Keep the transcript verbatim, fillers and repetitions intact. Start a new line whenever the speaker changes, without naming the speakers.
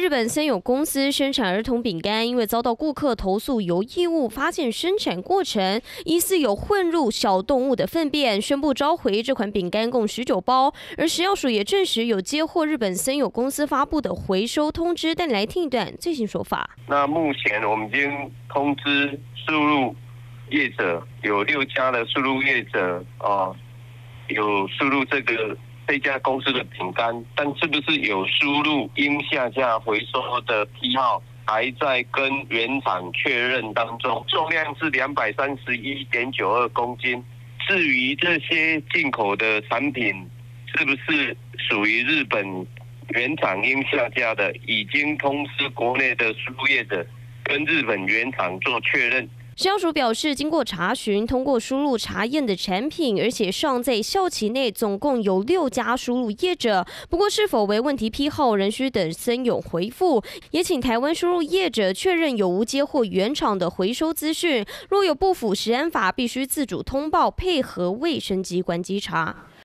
日本森永公司生产儿童饼干，因为遭到顾客投诉有异物，发现生产过程疑似有混入小动物的粪便，宣布召回这款饼干共十九包。而食药署也证实有接获日本森永公司发布的回收通知，但来听一段最新说法。
那目前我们已经通知输入业者，有六家的输入业者哦，有输入这个。这家公司的饼干，但是不是有输入应下架回收的批号，还在跟原厂确认当中，重量是两百三十一点九二公斤。至于这些进口的产品是不是属于日本原厂应下架的，已经通知国内的输入业者跟日本原厂做确认。
食药署表示，经过查询，通过输入查验的产品，而且尚在效期内，总共有六家输入业者。不过，是否为问题批号，仍需等森永回复。也请台湾输入业者确认有无接获原厂的回收资讯。若有不符食安法，必须自主通报，配合卫生机关稽查。